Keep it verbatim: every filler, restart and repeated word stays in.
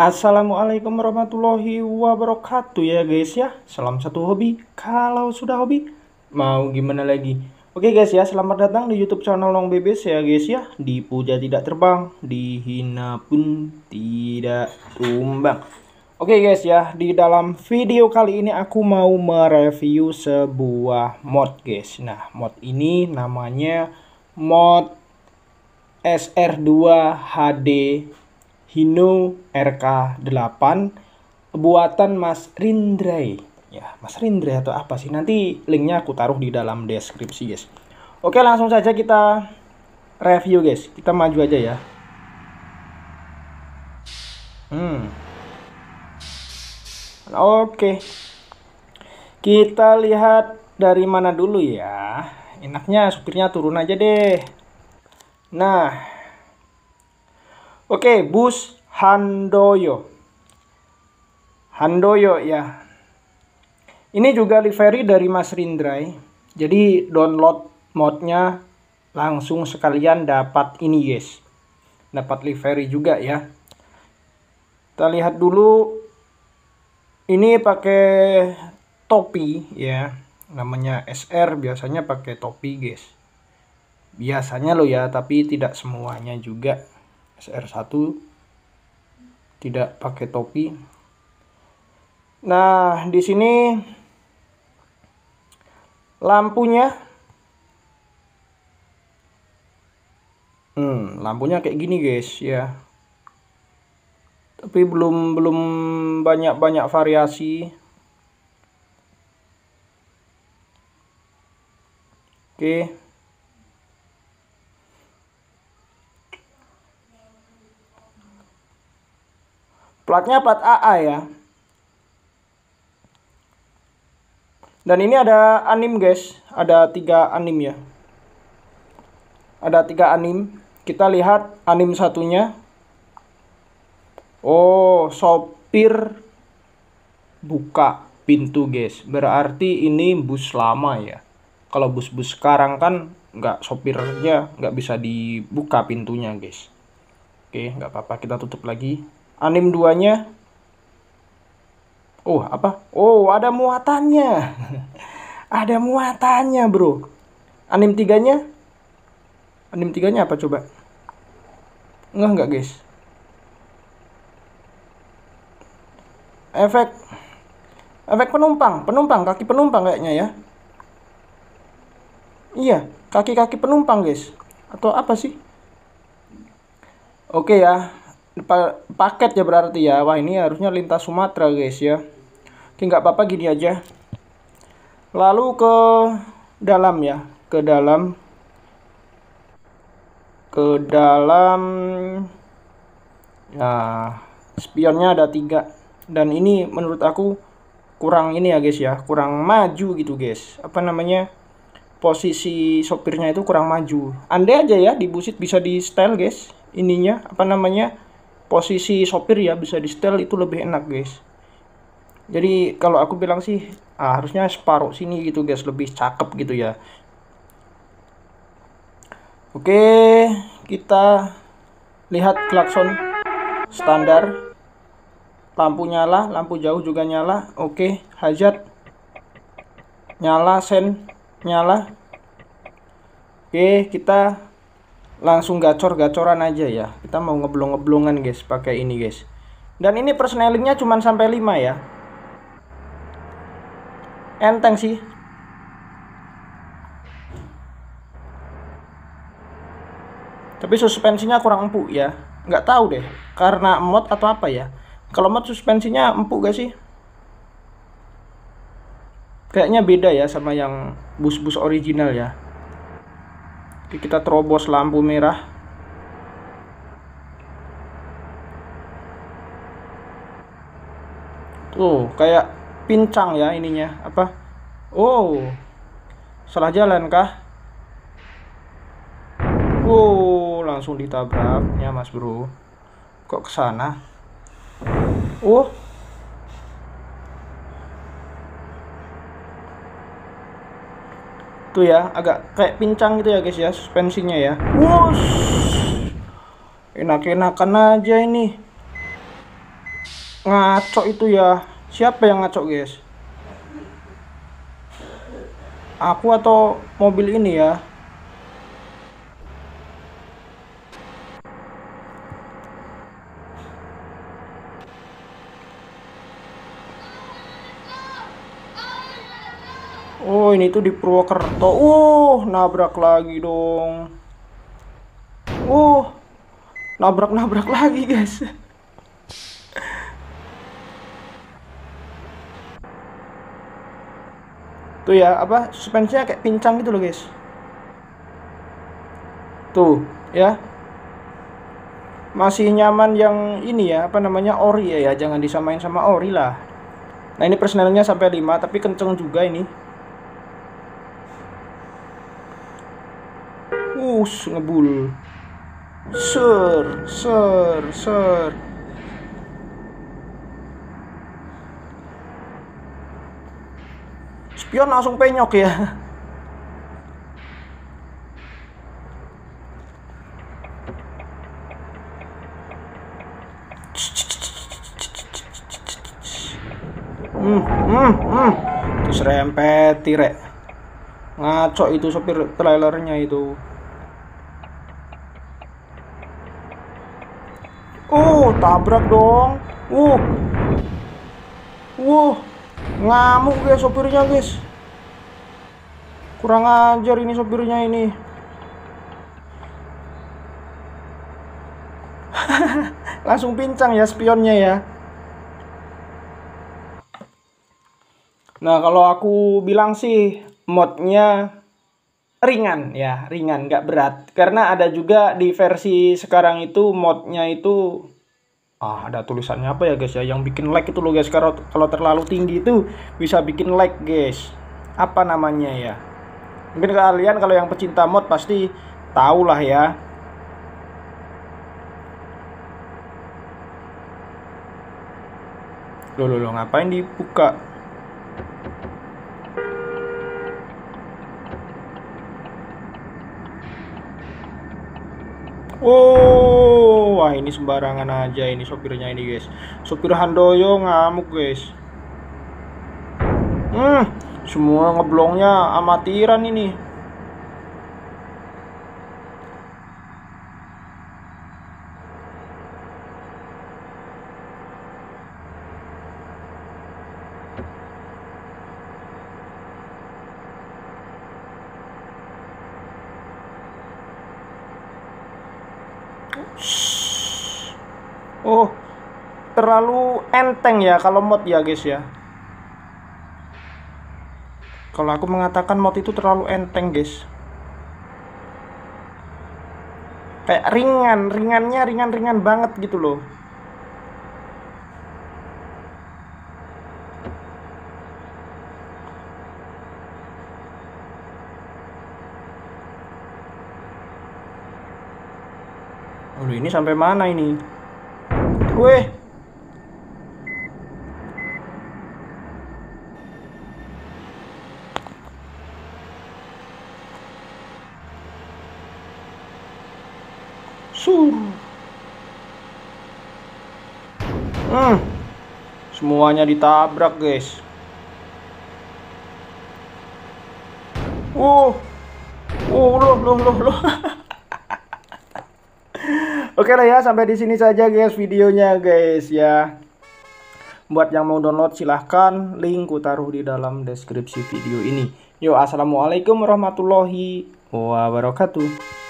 Assalamualaikum warahmatullahi wabarakatuh ya guys ya. Salam satu hobi. Kalau sudah hobi, mau gimana lagi? Oke guys ya, selamat datang di YouTube channel Long Bebes ya guys ya. Dipuja tidak terbang, dihina pun tidak tumbang. Oke guys ya, di dalam video kali ini aku mau mereview sebuah mod guys. Nah, mod ini namanya mod S R dua H D Hino R K delapan buatan Mas Rindray. Ya, Mas Rindray atau apa sih? Nanti linknya aku taruh di dalam deskripsi, guys. Oke, langsung saja kita review, guys. Kita maju aja ya. Hmm. Oke. Kita lihat dari mana dulu ya. Enaknya supirnya turun aja deh. Nah, oke, bus Handoyo. Handoyo ya. Ini juga livery dari Mas Rindray. Jadi download modnya langsung sekalian dapat ini guys. Dapat livery juga ya. Kita lihat dulu. Ini pakai topi ya. Namanya S R, biasanya pakai topi guys. Biasanya loh ya, tapi tidak semuanya juga. S R satu tidak pakai topi. Nah, di sini lampunya hmm, lampunya kayak gini guys ya. Tapi belum belum banyak-banyak variasi. Oke. Platnya plat A A ya. Dan ini ada anim guys. Ada tiga anim ya. Ada tiga anim. Kita lihat anim satunya. Oh, sopir buka pintu guys. Berarti ini bus lama ya. Kalau bus-bus sekarang kan nggak, sopirnya nggak bisa dibuka pintunya guys. Oke, nggak apa-apa, kita tutup lagi. Anim duanya. Oh, apa? Oh, ada muatannya. Ada muatannya, bro. Anim tiganya? Anim tiganya apa coba? Enggak, enggak, guys. Efek efek penumpang, penumpang, kaki penumpang kayaknya ya. Iya, kaki-kaki penumpang, guys. Atau apa sih? Oke ya. Paket ya berarti ya. Wah, ini harusnya lintas Sumatera guys ya. Oke, nggak apa-apa, gini aja. Lalu ke dalam ya, ke dalam ke dalam nah, spionnya ada tiga. Dan ini menurut aku kurang ini ya guys ya, kurang maju gitu guys. Apa namanya, posisi sopirnya itu kurang maju. Andai aja ya di busit bisa di setel guys. Ininya apa namanya, posisi sopir ya bisa di setel, itu lebih enak guys. Jadi kalau aku bilang sih ah, harusnya separuh sini gitu guys, lebih cakep gitu ya. Oke, kita lihat klakson standar. Lampu nyala, lampu jauh juga nyala. Oke, hazard nyala, sen nyala. Oke, kita langsung gacor-gacoran aja ya. Kita mau ngeblong-ngeblongan guys pakai ini guys. Dan ini persnelingnya cuma sampai lima ya. Enteng sih. Tapi suspensinya kurang empuk ya. Nggak tahu deh, karena mod atau apa ya. Kalau mod suspensinya empuk gak sih? Kayaknya beda ya sama yang bus-bus original ya. Kita terobos lampu merah. Tuh, kayak pincang ya ininya. Apa? Oh, salah jalan kah? Oh, langsung ditabraknya mas bro. Kok kesana? Oh, tuh ya, agak kayak pincang gitu ya guys ya suspensinya ya. Wush, enak-enakan aja ini. Ngaco itu ya. Siapa yang ngaco, guys? Aku atau mobil ini ya? Oh, ini tuh di Purwokerto. Uh, nabrak lagi dong. Uh, nabrak-nabrak lagi, guys. Tuh ya, apa suspensinya kayak pincang gitu loh, guys. Tuh, ya. Masih nyaman yang ini ya, apa namanya, ori ya, ya. Jangan disamain sama ori lah. Nah, ini persnelnya sampai lima, tapi kenceng juga ini. Us, ngebul. Ser, ser, ser. Spion langsung penyok ya. Hmm, hmm, hmm. Terus rempet tirek. Ngaco itu sopir trailernya itu. Oh, tabrak dong. Uh. Wuh. Ngamuk guys sopirnya, guys. Kurang ajar ini sopirnya ini. Langsung pincang ya spionnya ya. Nah, kalau aku bilang sih modnya ringan ya, ringan, nggak berat. Karena ada juga di versi sekarang itu modnya itu ah ada tulisannya apa ya guys ya, yang bikin lag itu loh guys. Kalau kalau terlalu tinggi itu bisa bikin lag guys. Apa namanya ya? Mungkin kalian kalau yang pecinta mod pasti tahu lah ya. Loh, loh, loh, ngapain dibuka? Oh, wah ini sembarangan aja ini sopirnya ini guys. Sopir Handoyo ngamuk guys. Hmm, semua ngeblongnya amatiran ini. Oh, terlalu enteng ya kalau mod ya guys ya. Kalau aku mengatakan mod itu terlalu enteng guys. Kayak ringan, ringannya ringan-ringan banget gitu loh. Oh, ini sampai mana ini? Weh. Sur. Hmm. Semuanya ditabrak, guys. Wow. Oh, loh, loh, loh, loh. Oke lah ya, sampai di sini saja guys videonya guys ya. Buat yang mau download silahkan, link ku taruh di dalam deskripsi video ini. Yuk, assalamualaikum warahmatullahi wabarakatuh.